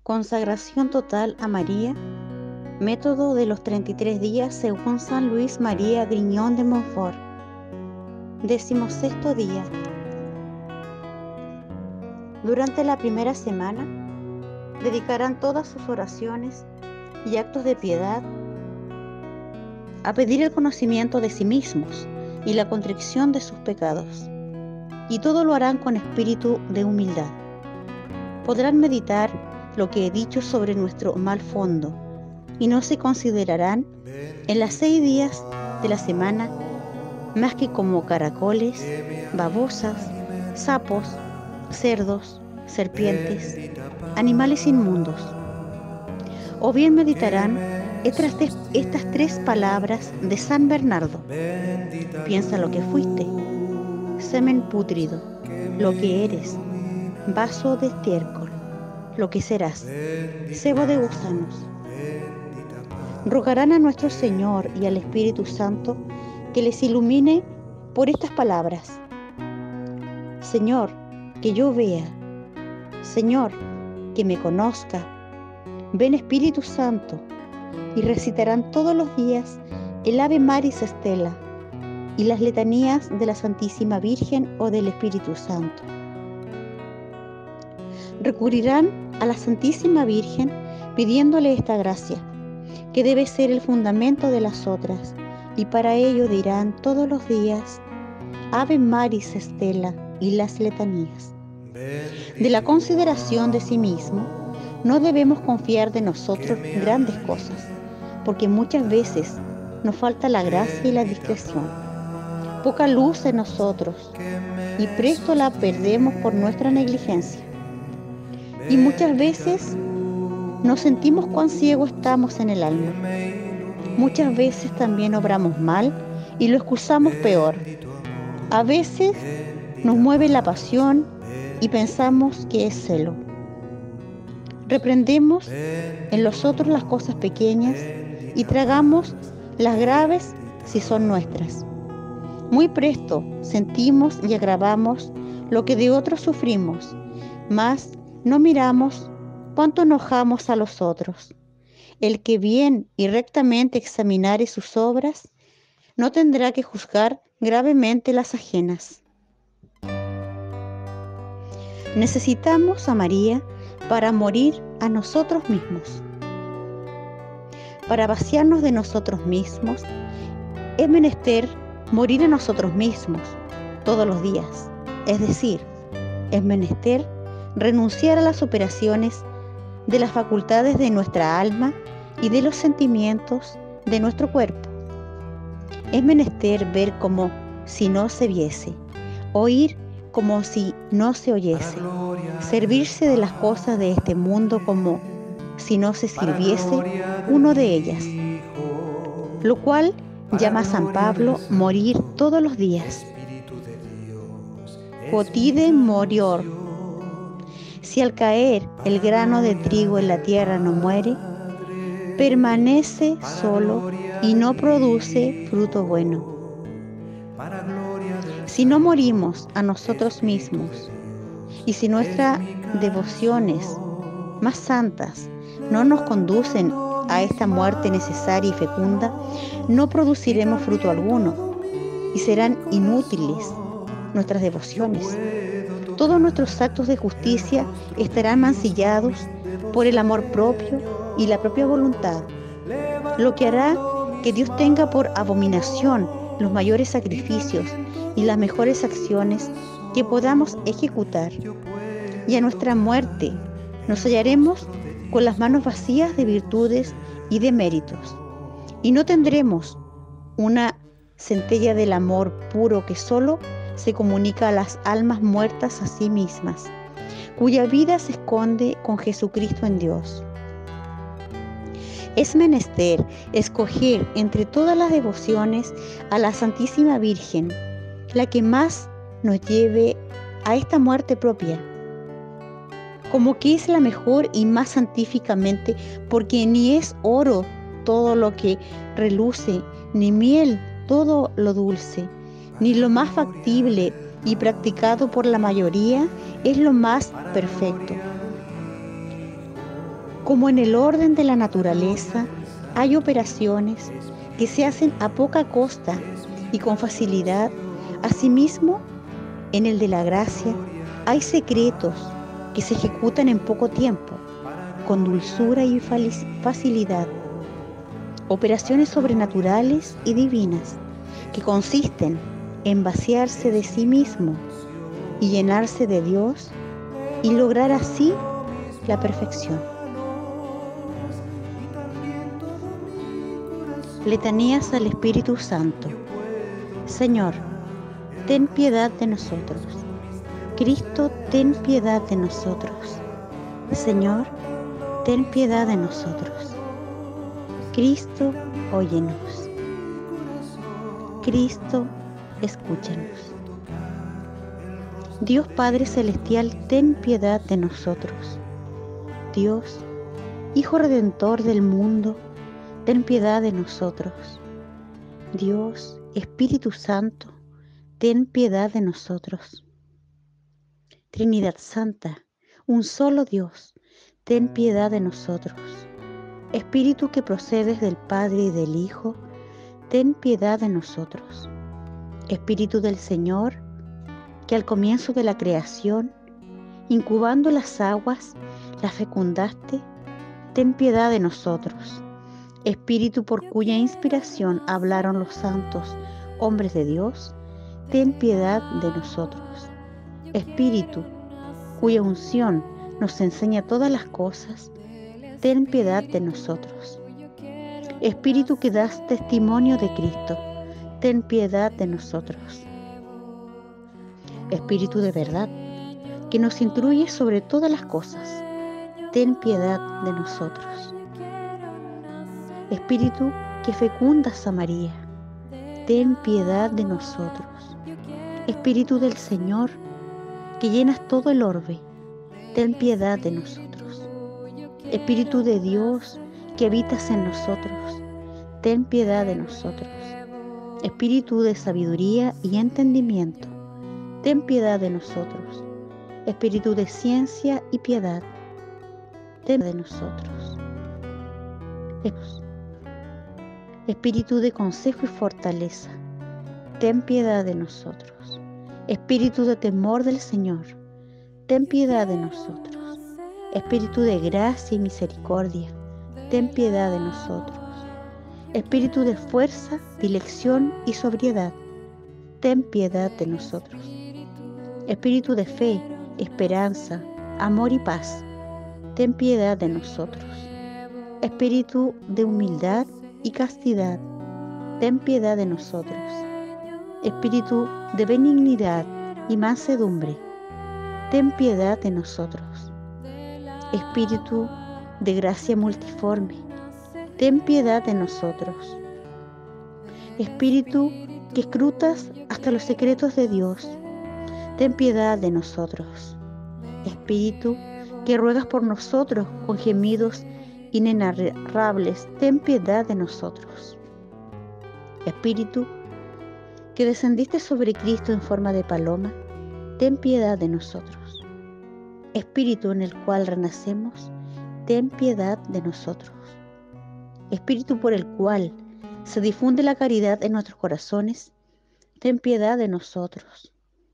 Consagración total a María, método de los 33 días según San Luis María Griñón de Montfort. 16º día. Durante la primera semana, dedicarán todas sus oraciones y actos de piedad a pedir el conocimiento de sí mismos y la contrición de sus pecados, y todo lo harán con espíritu de humildad. Podrán meditar lo que he dicho sobre nuestro mal fondo, y no se considerarán en las 6 días de la semana más que como caracoles, babosas, sapos, cerdos, serpientes, animales inmundos. O bien meditarán estas 3 palabras de San Bernardo: piensa lo que fuiste, semen pútrido, lo que eres, vaso de estiércol, lo que serás, cebo de gusanos. Rogarán a nuestro Señor y al Espíritu Santo que les ilumine por estas palabras: Señor, que yo vea, Señor, que me conozca. Ven, Espíritu Santo. Y recitarán todos los días el Ave Maris Stella y las letanías de la Santísima Virgen o del Espíritu Santo. Recurrirán a la Santísima Virgen pidiéndole esta gracia, que debe ser el fundamento de las otras, y para ello dirán todos los días Ave Maris Stella y las letanías. De la consideración de sí mismo, no debemos confiar de nosotros grandes cosas, porque muchas veces nos falta la gracia y la discreción, poca luz en nosotros, y presto la perdemos por nuestra negligencia. Y muchas veces nos sentimos cuán ciegos estamos en el alma. Muchas veces también obramos mal y lo excusamos peor. A veces nos mueve la pasión y pensamos que es celo. Reprendemos en los otros las cosas pequeñas y tragamos las graves si son nuestras. Muy presto sentimos y agravamos lo que de otros sufrimos, mas no miramos cuánto enojamos a los otros. El que bien y rectamente examinare sus obras, no tendrá que juzgar gravemente las ajenas. Necesitamos a María para morir a nosotros mismos. Para vaciarnos de nosotros mismos, es menester morir a nosotros mismos todos los días. Es decir, es menester renunciar a las operaciones de las facultades de nuestra alma y de los sentimientos de nuestro cuerpo. Es menester ver como si no se viese, oír como si no se oyese, servirse de las cosas de este mundo como si no se sirviese uno de ellas, lo cual llama San Pablo morir todos los días. Quotide morior. Si al caer el grano de trigo en la tierra no muere, permanece solo y no produce fruto bueno. Si no morimos a nosotros mismos, y si nuestras devociones más santas no nos conducen a esta muerte necesaria y fecunda, no produciremos fruto alguno, y serán inútiles nuestras devociones. Todos nuestros actos de justicia estarán mancillados por el amor propio y la propia voluntad, lo que hará que Dios tenga por abominación los mayores sacrificios y las mejores acciones que podamos ejecutar. Y a nuestra muerte nos hallaremos con las manos vacías de virtudes y de méritos, y no tendremos una centella del amor puro que solo se comunica a las almas muertas a sí mismas, cuya vida se esconde con Jesucristo en Dios. Es menester escoger entre todas las devociones a la Santísima Virgen, la que más nos lleve a esta muerte propia, como que es la mejor y más santíficamente, porque ni es oro todo lo que reluce, ni miel todo lo dulce, ni lo más factible y practicado por la mayoría es lo más perfecto. Como en el orden de la naturaleza hay operaciones que se hacen a poca costa y con facilidad, asimismo, en el de la gracia hay secretos que se ejecutan en poco tiempo, con dulzura y facilidad. Operaciones sobrenaturales y divinas que consisten en vaciarse de sí mismo y llenarse de Dios y lograr así la perfección. Letanías al Espíritu Santo. Señor, ten piedad de nosotros. Cristo, ten piedad de nosotros. Señor, ten piedad de nosotros. Cristo, óyenos. Cristo, escúchanos. Dios Padre Celestial, ten piedad de nosotros. Dios, Hijo Redentor del mundo, ten piedad de nosotros. Dios, Espíritu Santo, ten piedad de nosotros. Trinidad Santa, un solo Dios, ten piedad de nosotros. Espíritu que procedes del Padre y del Hijo, ten piedad de nosotros. Espíritu del Señor, que al comienzo de la creación, incubando las aguas, las fecundaste, ten piedad de nosotros. Espíritu por cuya inspiración hablaron los santos, hombres de Dios, ten piedad de nosotros. Espíritu, cuya unción nos enseña todas las cosas, ten piedad de nosotros. Espíritu que das testimonio de Cristo, ten piedad de nosotros. Espíritu de verdad, que nos instruye sobre todas las cosas, ten piedad de nosotros. Espíritu que fecundas a María, ten piedad de nosotros. Espíritu del Señor, que llenas todo el orbe, ten piedad de nosotros. Espíritu de Dios, que habitas en nosotros, ten piedad de nosotros. Espíritu de sabiduría y entendimiento, ten piedad de nosotros. Espíritu de ciencia y piedad, ten piedad de nosotros. Espíritu de consejo y fortaleza, ten piedad de nosotros. Espíritu de temor del Señor, ten piedad de nosotros. Espíritu de gracia y misericordia, ten piedad de nosotros. Espíritu de fuerza, dilección y sobriedad, ten piedad de nosotros. Espíritu de fe, esperanza, amor y paz, ten piedad de nosotros. Espíritu de humildad y castidad, ten piedad de nosotros. Espíritu de benignidad y mansedumbre, ten piedad de nosotros. Espíritu de gracia multiforme, ten piedad de nosotros. Espíritu que escrutas hasta los secretos de Dios, ten piedad de nosotros. Espíritu que ruegas por nosotros con gemidos inenarrables, ten piedad de nosotros. Espíritu que descendiste sobre Cristo en forma de paloma, ten piedad de nosotros. Espíritu en el cual renacemos, ten piedad de nosotros. Espíritu por el cual se difunde la caridad en nuestros corazones, ten piedad de nosotros.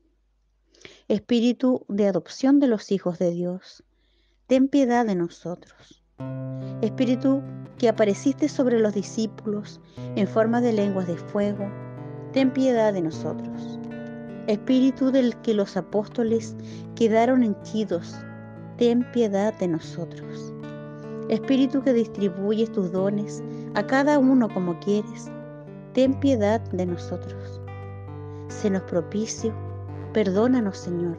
Espíritu de adopción de los hijos de Dios, ten piedad de nosotros. Espíritu que apareciste sobre los discípulos en forma de lenguas de fuego, ten piedad de nosotros. Espíritu del que los apóstoles quedaron henchidos, ten piedad de nosotros. Espíritu que distribuyes tus dones a cada uno como quieres, ten piedad de nosotros. Senos propicio, perdónanos, Señor.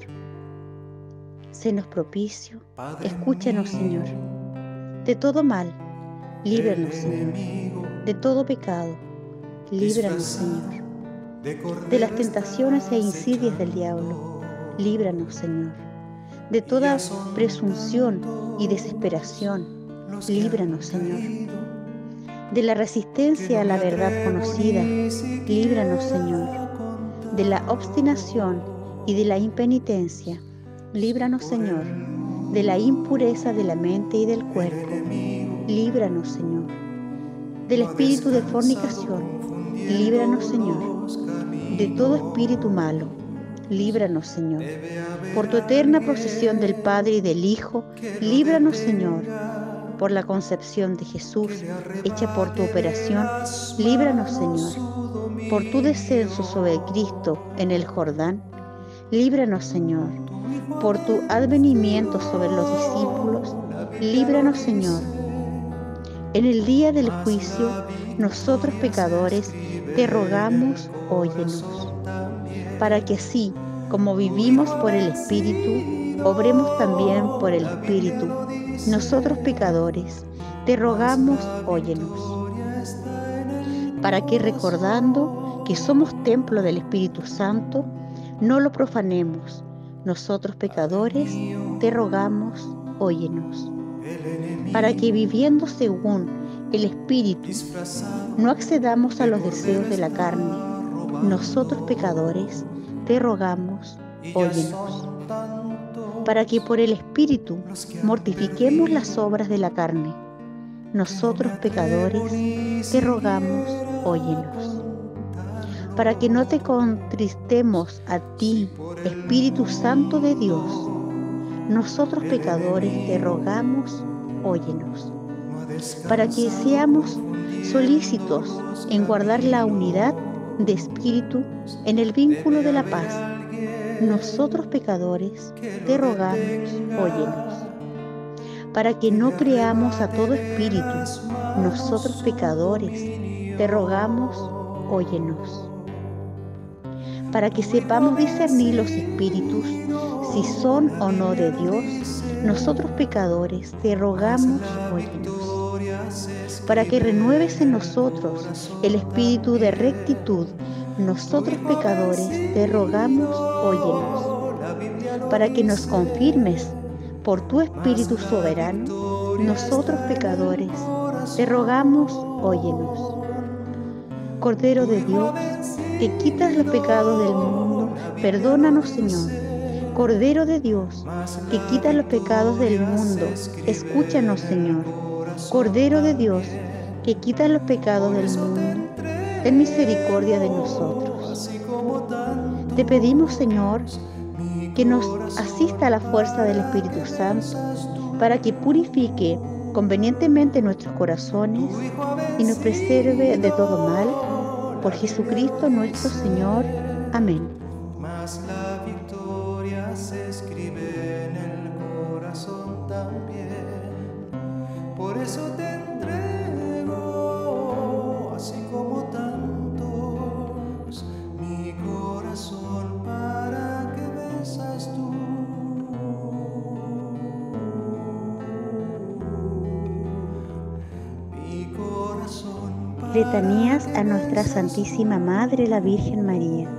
Senos propicio, escúchanos, Señor. De todo mal, líbranos, Señor. De todo pecado, líbranos, Señor. De las tentaciones e insidias del diablo, líbranos, Señor. De toda presunción y desesperación, líbranos, Señor. De la resistencia a la verdad conocida, líbranos, Señor. De la obstinación y de la impenitencia, líbranos, Señor. de la impureza de la mente y del cuerpo. Líbranos, Señor. Del espíritu de fornicación. Líbranos, Señor. De todo espíritu malo. Líbranos, Señor. Por tu eterna procesión del Padre y del Hijo, líbranos, Señor. Por la concepción de Jesús, hecha por tu operación, líbranos, Señor. Por tu descenso sobre Cristo en el Jordán, líbranos, Señor. Por tu advenimiento sobre los discípulos, líbranos, Señor. En el día del juicio, nosotros pecadores, te rogamos, óyenos. Para que así, como vivimos por el Espíritu, obremos también por el Espíritu. Nosotros pecadores, te rogamos, óyenos. Para que recordando que somos templo del Espíritu Santo, no lo profanemos. Nosotros pecadores, te rogamos, óyenos. Para que viviendo según el Espíritu, no accedamos a los deseos de la carne. Nosotros pecadores, te rogamos, óyenos. Para que por el Espíritu mortifiquemos las obras de la carne. Nosotros pecadores, te rogamos, óyenos. Para que no te contristemos a ti, Espíritu Santo de Dios. Nosotros pecadores, te rogamos, óyenos. Para que seamos solícitos en guardar la unidad de espíritu en el vínculo de la paz. Nosotros pecadores, te rogamos, óyenos. Para que no creamos a todo espíritu, nosotros pecadores, te rogamos, óyenos. Para que sepamos discernir los espíritus, si son o no de Dios, nosotros pecadores, te rogamos, óyenos. Para que renueves en nosotros el espíritu de rectitud, nosotros pecadores, te rogamos, óyenos. Para que nos confirmes por tu Espíritu soberano, nosotros pecadores, te rogamos, óyenos. Cordero de Dios, que quitas los pecados del mundo, perdónanos, Señor. Cordero de Dios, que quitas los pecados del mundo, escúchanos, Señor. Cordero de Dios, que quitas los pecados del mundo, ten misericordia de nosotros. Te pedimos, Señor, que nos asista a la fuerza del Espíritu Santo para que purifique convenientemente nuestros corazones y nos preserve de todo mal. Por Jesucristo nuestro Señor. Amén. Mas la victoria se escribe en el corazón también. Por eso te entrego, así como tantos, mi corazón para que benzas tú. Mi corazón. Letanías a nuestra Santísima Madre, la Virgen María.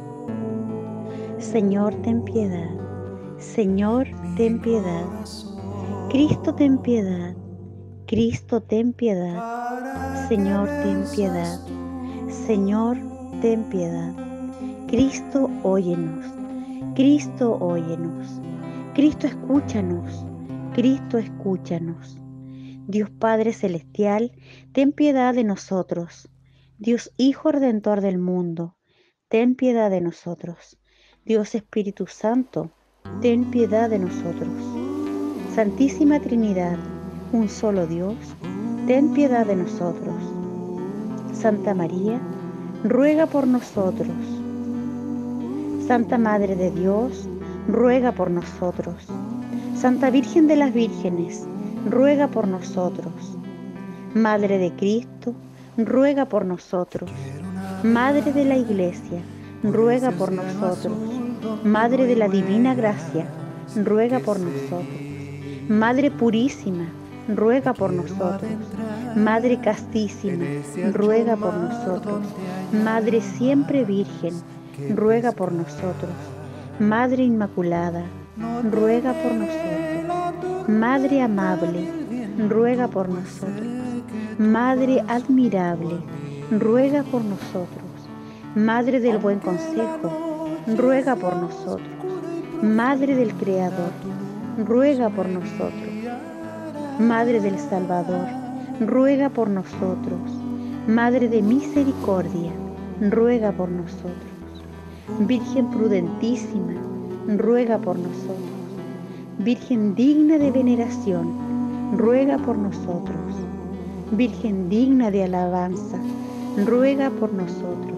Señor, ten piedad. Señor, ten piedad. Cristo, ten piedad. Cristo, ten piedad. Señor, ten piedad. Señor, ten piedad. Cristo, óyenos. Cristo, óyenos. Cristo, escúchanos. Cristo, escúchanos. Dios Padre Celestial, ten piedad de nosotros. Dios Hijo Redentor del mundo, ten piedad de nosotros. Dios Espíritu Santo, ten piedad de nosotros. Santísima Trinidad, un solo Dios, ten piedad de nosotros. Santa María, ruega por nosotros. Santa Madre de Dios, ruega por nosotros. Santa Virgen de las Vírgenes, ruega por nosotros. Madre de Cristo, ruega por nosotros. Madre de la Iglesia, ruega por nosotros. Madre de la Divina Gracia, ruega por nosotros. Madre purísima, ruega por nosotros. Madre castísima, ruega por nosotros. Madre siempre Virgen, ruega por nosotros. Madre Inmaculada, ruega por nosotros. Madre amable, ruega por nosotros. Madre admirable, ruega por nosotros. Madre del buen consejo, ruega por nosotros. Madre del Creador, ruega por nosotros. Madre del Salvador, ruega por nosotros. Madre de misericordia, ruega por nosotros. Virgen prudentísima, ruega por nosotros. Virgen digna de veneración, ruega por nosotros. Virgen digna de alabanza, ruega por nosotros.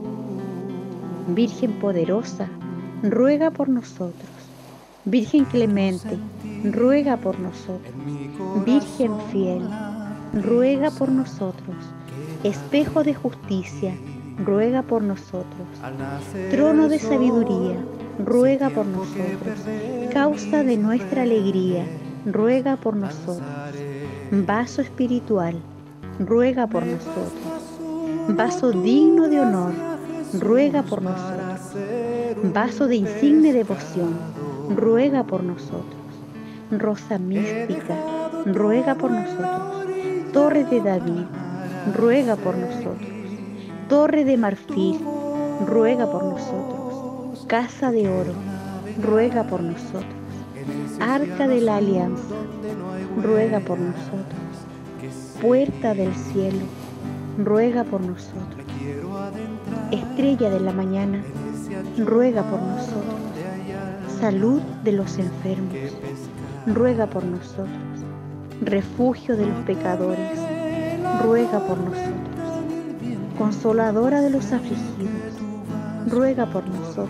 Virgen poderosa, ruega por nosotros. Virgen clemente, ruega por nosotros. Virgen fiel, ruega por nosotros. Espejo de justicia, ruega por nosotros. Trono de sabiduría, ruega por nosotros. Causa de nuestra alegría, ruega por nosotros. Vaso espiritual, ruega por nosotros. Vaso digno de honor, ruega por nosotros. Vaso de insigne devoción, ruega por nosotros. Rosa mística, ruega por nosotros. Torre de David, ruega por nosotros. Torre de marfil, ruega por nosotros. Casa de oro, ruega por nosotros. Arca de la alianza, ruega por nosotros. Puerta del cielo, ruega por nosotros. Estrella de la mañana, ruega por nosotros. Salud de los enfermos, ruega por nosotros. Refugio de los pecadores, ruega por nosotros. Consoladora de los afligidos, ruega por nosotros.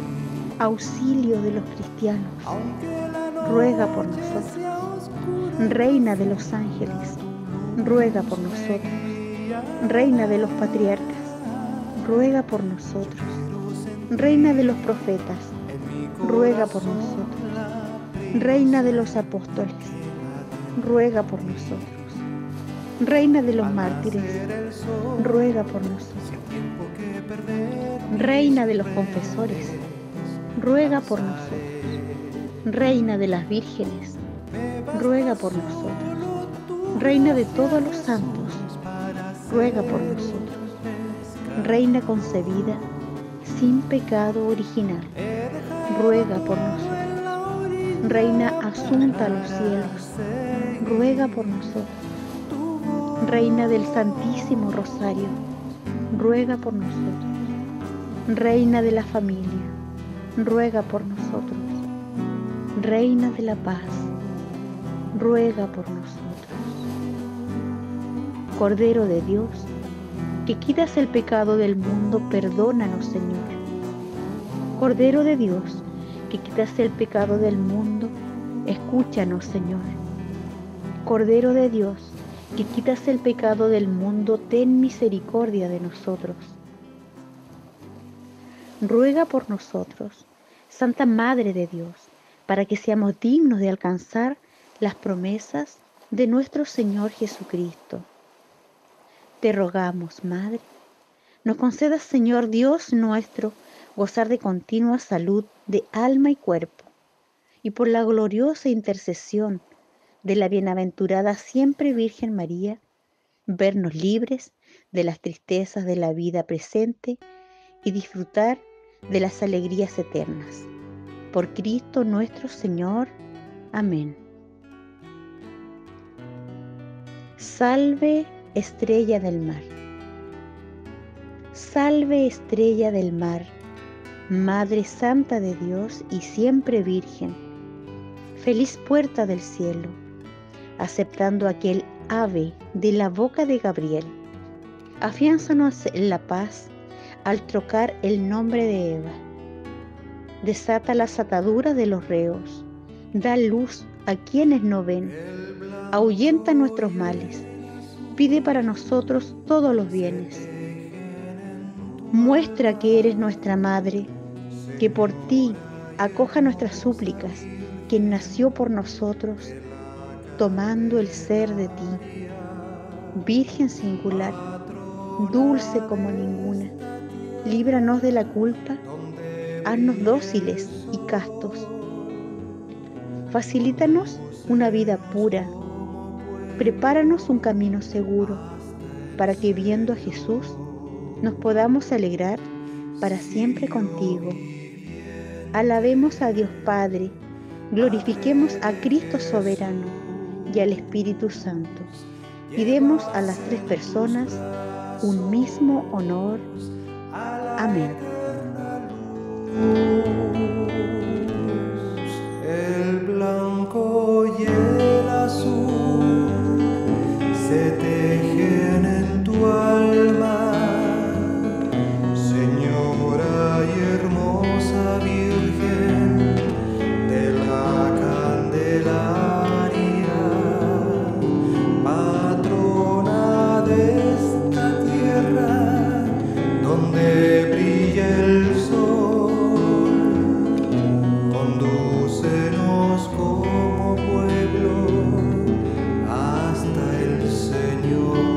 Auxilio de los cristianos, ruega por nosotros. Reina de los ángeles, ruega por nosotros. Reina de los patriarcas, ruega por nosotros. Reina de los profetas, ruega por nosotros. Reina de los apóstoles, ruega por nosotros. Reina de los mártires, ruega por nosotros. Reina de los confesores, ruega por nosotros. Reina de las vírgenes, ruega por nosotros. Reina de todos los santos, ruega por nosotros. Reina concebida sin pecado original, ruega por nosotros. Reina asunta a los cielos, ruega por nosotros. Reina del Santísimo Rosario, ruega por nosotros. Reina de la familia, ruega por nosotros. Reina de la paz, ruega por nosotros. Cordero de Dios, que quitas el pecado del mundo, perdónanos, Señor. Cordero de Dios, que quitas el pecado del mundo, escúchanos, Señor. Cordero de Dios, que quitas el pecado del mundo, ten misericordia de nosotros. Ruega por nosotros, Santa Madre de Dios, para que seamos dignos de alcanzar las promesas de nuestro Señor Jesucristo. Te rogamos, Madre, nos concedas, Señor Dios nuestro, gozar de continua salud de alma y cuerpo, y por la gloriosa intercesión de la bienaventurada siempre Virgen María, vernos libres de las tristezas de la vida presente y disfrutar de las alegrías eternas. Por Cristo nuestro Señor. Amén. Salve, estrella del mar. Salve, estrella del mar, Madre Santa de Dios y siempre Virgen. Feliz puerta del cielo, aceptando aquel ave de la boca de Gabriel. Afiánzanos en la paz al trocar el nombre de Eva. Desata las ataduras de los reos, da luz a quienes no ven, ahuyenta nuestros males, pide para nosotros todos los bienes. Muestra que eres nuestra Madre, que por ti acoja nuestras súplicas, quien nació por nosotros, tomando el ser de ti. Virgen singular, dulce como ninguna, líbranos de la culpa, haznos dóciles y castos. Facilítanos una vida pura, prepáranos un camino seguro, para que viendo a Jesús nos podamos alegrar para siempre contigo. Alabemos a Dios Padre, Glorifiquemos a Cristo soberano y al Espíritu Santo, y demos a las tres personas un mismo honor. Amén. El blanco y el azul se tejen en tu alma, Señora y hermosa Virgen de la Candelaria, patrona de esta tierra donde brilla el sol. Condúcenos como pueblo hasta el Señor.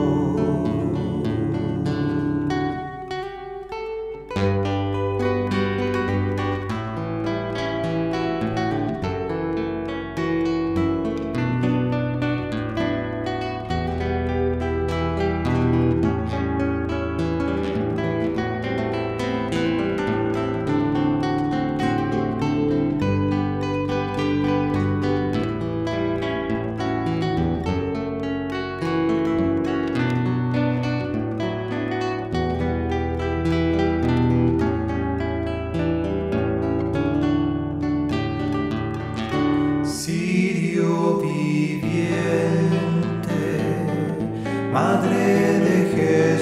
Cirio viviente, Madre de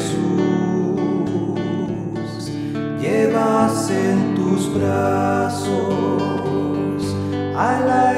Jesús, llevas en tus brazos a la